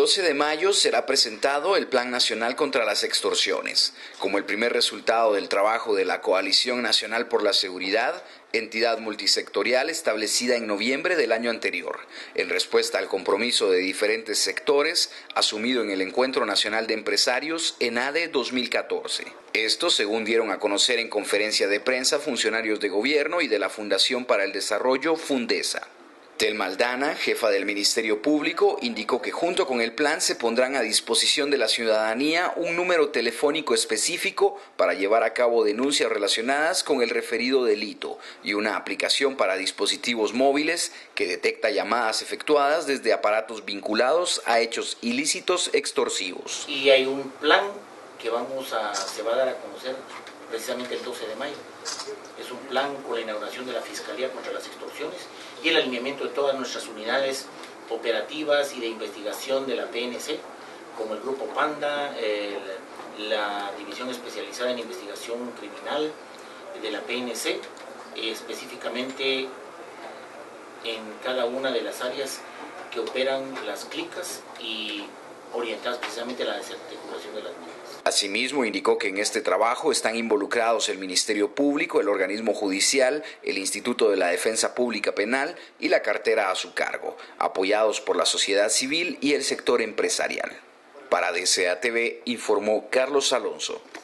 12 de mayo será presentado el Plan Nacional contra las Extorsiones, como el primer resultado del trabajo de la Coalición Nacional por la Seguridad, entidad multisectorial establecida en noviembre del año anterior, en respuesta al compromiso de diferentes sectores asumido en el Encuentro Nacional de Empresarios ENADE 2014. Esto, según dieron a conocer en conferencia de prensa funcionarios de gobierno y de la Fundación para el Desarrollo, Fundesa. Telma Aldana, jefa del Ministerio Público, indicó que junto con el plan se pondrán a disposición de la ciudadanía un número telefónico específico para llevar a cabo denuncias relacionadas con el referido delito y una aplicación para dispositivos móviles que detecta llamadas efectuadas desde aparatos vinculados a hechos ilícitos extorsivos. Y hay un plan que se va a dar a conocer precisamente el 12 de mayo. Es un plan con la inauguración de la Fiscalía contra las Extorsiones y el alineamiento de todas nuestras unidades operativas y de investigación de la PNC, como el Grupo Panda, la División Especializada en Investigación Criminal de la PNC, específicamente en cada una de las áreas que operan las clicas y orientadas precisamente a la desarticulación de las mismas. Asimismo, indicó que en este trabajo están involucrados el Ministerio Público, el organismo judicial, el Instituto de la Defensa Pública Penal y la cartera a su cargo, apoyados por la sociedad civil y el sector empresarial. Para DCATV informó Carlos Alonso.